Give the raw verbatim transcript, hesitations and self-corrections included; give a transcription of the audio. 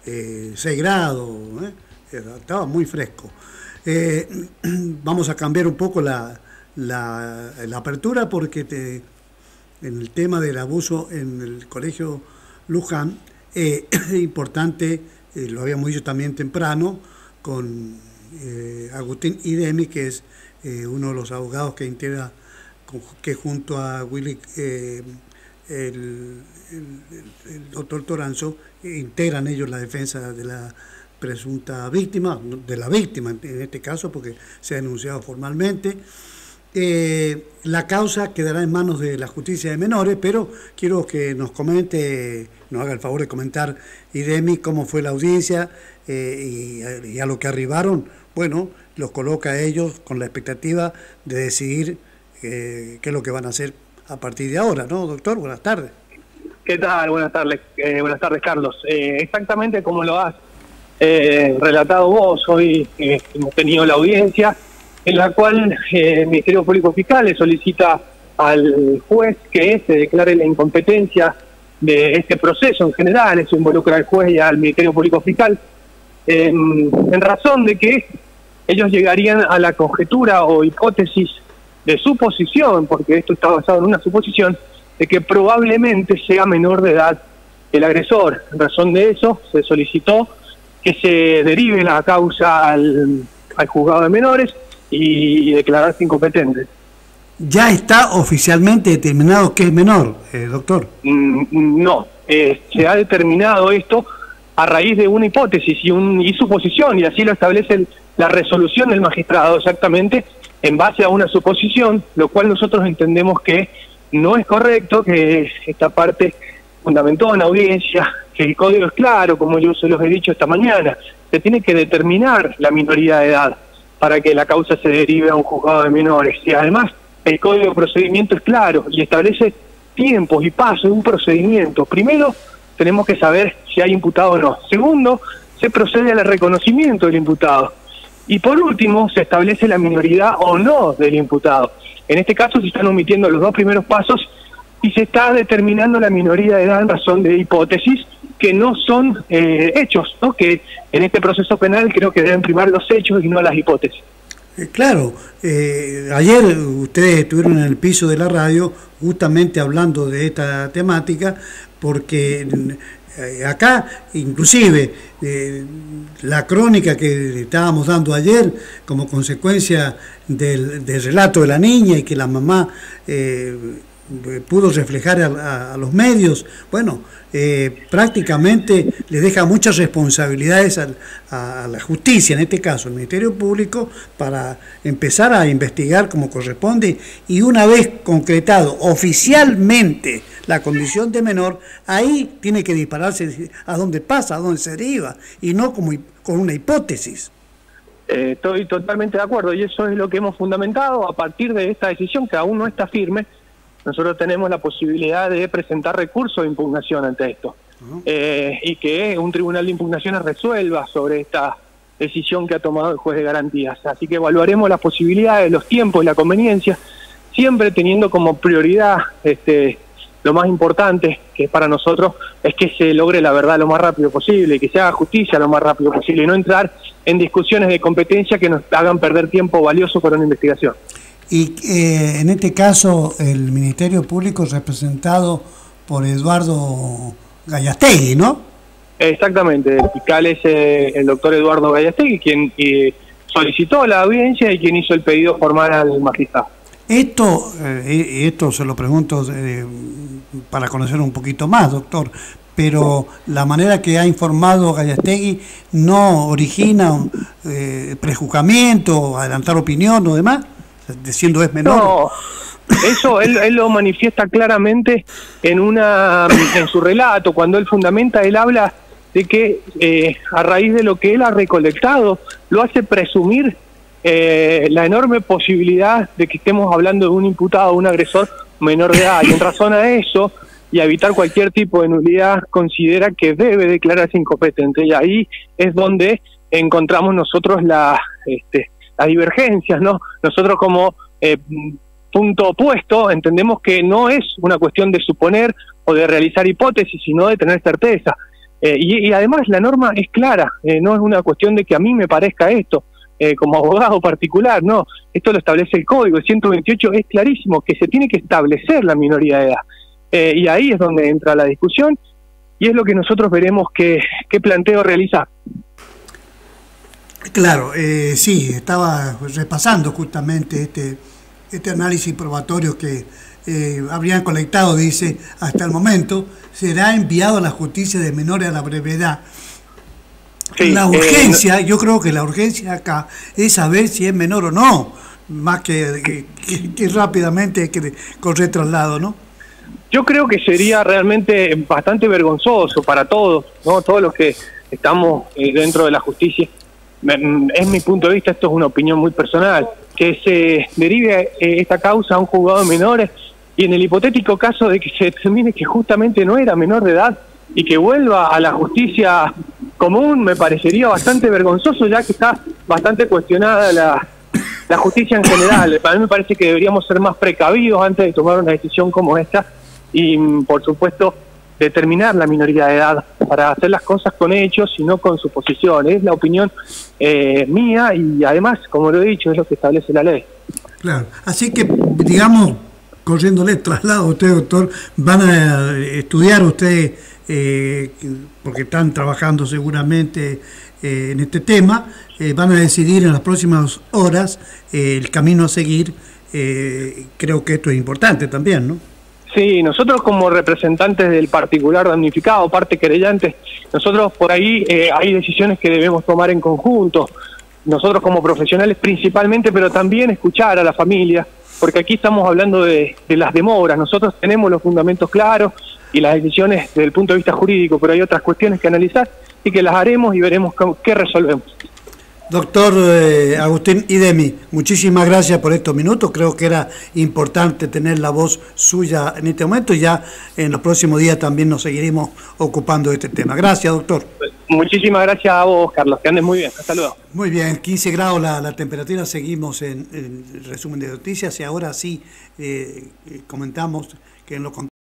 eh, seis grados, ¿eh? Estaba muy fresco. Eh, vamos a cambiar un poco la, la, la apertura porque te, en el tema del abuso en el colegio Luján, eh, es importante, eh, lo habíamos dicho también temprano, con eh, Agustín Idemi, que es eh, uno de los abogados que integra, que junto a Willy, eh, el, el, el doctor Toranzo, integran ellos la defensa de la presunta víctima, de la víctima en este caso, porque se ha denunciado formalmente. Eh, la causa quedará en manos de la justicia de menores, pero quiero que nos comente, nos haga el favor de comentar, Idemi, cómo fue la audiencia eh, y, y a lo que arribaron. Bueno, los coloca a ellos con la expectativa de decidir eh, qué es lo que van a hacer a partir de ahora, ¿no, doctor? Buenas tardes. ¿Qué tal? Buenas tardes, eh, buenas tardes, Carlos. Eh, exactamente como lo has eh, relatado vos, hoy eh, hemos tenido la audiencia en la cual eh, el Ministerio Público Fiscal le solicita al juez que se declare la incompetencia de este proceso en general. Eso involucra al juez y al Ministerio Público Fiscal, eh, en razón de que ellos llegarían a la conjetura o hipótesis de suposición, porque esto está basado en una suposición, de que probablemente sea menor de edad el agresor. En razón de eso, se solicitó que se derive la causa al, al juzgado de menores y declararse incompetente. ¿Ya está oficialmente determinado que es menor, eh, doctor? Mm, no, eh, se ha determinado esto a raíz de una hipótesis y, un, y suposición, y así lo establece el, la resolución del magistrado, exactamente en base a una suposición, lo cual nosotros entendemos que no es correcto, que esta parte fundamentó en audiencia, que el código es claro, como yo se los he dicho esta mañana, se tiene que determinar la minoría de edad para que la causa se derive a un juzgado de menores. Y además, el código de procedimiento es claro y establece tiempos y pasos de un procedimiento. Primero, tenemos que saber si hay imputado o no. Segundo, se procede al reconocimiento del imputado. Y por último, se establece la minoridad o no del imputado. En este caso se están omitiendo los dos primeros pasos y se está determinando la minoría de edad en razón de hipótesis que no son eh, hechos, ¿no? Que en este proceso penal creo que deben primar los hechos y no las hipótesis. Eh, claro, eh, ayer ustedes estuvieron en el piso de la radio justamente hablando de esta temática, porque eh, acá inclusive eh, la crónica que estábamos dando ayer como consecuencia del, del relato de la niña y que la mamá eh, pudo reflejar a, a, a los medios, bueno, eh, prácticamente le deja muchas responsabilidades a, a, a la justicia, en este caso el Ministerio Público, para empezar a investigar como corresponde, y una vez concretado oficialmente la condición de menor, ahí tiene que dispararse a dónde pasa, a dónde se deriva, y no como con una hipótesis. Eh, estoy totalmente de acuerdo, y eso es lo que hemos fundamentado a partir de esta decisión que aún no está firme. Nosotros tenemos la posibilidad de presentar recurso de impugnación ante esto, uh-huh. eh, y que un tribunal de impugnaciones resuelva sobre esta decisión que ha tomado el juez de garantías. Así que evaluaremos las posibilidades, los tiempos y la conveniencia, siempre teniendo como prioridad este, lo más importante, que para nosotros es que se logre la verdad lo más rápido posible, y que se haga justicia lo más rápido posible, y no entrar en discusiones de competencia que nos hagan perder tiempo valioso para una investigación. Y eh, en este caso el Ministerio Público representado por Eduardo Gallastegui, ¿no? Exactamente, el fiscal es eh, el doctor Eduardo Gallastegui, quien eh, solicitó la audiencia y quien hizo el pedido formal al magistrado. Esto, eh, esto se lo pregunto eh, para conocer un poquito más, doctor, pero la manera que ha informado Gallastegui no origina eh, prejuzgamiento, adelantar opinión o demás, diciendo es menor. No, eso él, él lo manifiesta claramente en una en su relato, cuando él fundamenta, él habla de que eh, a raíz de lo que él ha recolectado, lo hace presumir eh, la enorme posibilidad de que estemos hablando de un imputado, un agresor menor de edad, y en razón a eso, y a evitar cualquier tipo de nulidad, considera que debe declararse incompetente, y ahí es donde encontramos nosotros la, este, las divergencias, ¿no? Nosotros como eh, punto opuesto entendemos que no es una cuestión de suponer o de realizar hipótesis, sino de tener certeza. Eh, y, y además la norma es clara, eh, no es una cuestión de que a mí me parezca esto, eh, como abogado particular, no, esto lo establece el código, el ciento veintiocho es clarísimo, que se tiene que establecer la minoría de edad, eh, y ahí es donde entra la discusión, y es lo que nosotros veremos qué, qué planteo realizar. Claro, eh, sí, estaba repasando justamente este, este análisis probatorio que eh, habrían colectado, dice, hasta el momento, será enviado a la justicia de menores a la brevedad. Sí, la urgencia, eh, yo creo que la urgencia acá es saber si es menor o no, más que, que, que, que rápidamente que correr traslado, ¿no? Yo creo que sería realmente bastante vergonzoso para todos, ¿no? Todos los que estamos eh, dentro de la justicia. Es mi punto de vista, esto es una opinión muy personal, que se derive eh, esta causa a un juzgado de menores y en el hipotético caso de que se determine que justamente no era menor de edad y que vuelva a la justicia común, me parecería bastante vergonzoso, ya que está bastante cuestionada la, la justicia en general. A mí me parece que deberíamos ser más precavidos antes de tomar una decisión como esta y, por supuesto, determinar la minoría de edad para hacer las cosas con hechos y no con suposiciones. Es la opinión eh, mía y además, como lo he dicho, es lo que establece la ley. Claro, así que, digamos, corriéndole traslado a usted, doctor, van a estudiar ustedes, eh, porque están trabajando seguramente eh, en este tema, eh, van a decidir en las próximas horas eh, el camino a seguir. Eh, creo que esto es importante también, ¿no? Sí, nosotros como representantes del particular damnificado, parte querellante, nosotros por ahí eh, hay decisiones que debemos tomar en conjunto, nosotros como profesionales principalmente, pero también escuchar a la familia, porque aquí estamos hablando de, de las demoras, nosotros tenemos los fundamentos claros y las decisiones desde el punto de vista jurídico, pero hay otras cuestiones que analizar y que las haremos y veremos qué resolvemos. Doctor eh, Agustín Idemi, muchísimas gracias por estos minutos. Creo que era importante tener la voz suya en este momento y ya en los próximos días también nos seguiremos ocupando de este tema. Gracias, doctor. Muchísimas gracias a vos, Carlos. Que andes muy bien. Hasta luego. Muy bien, quince grados la, la temperatura. Seguimos en, en el resumen de noticias y ahora sí eh, comentamos que en lo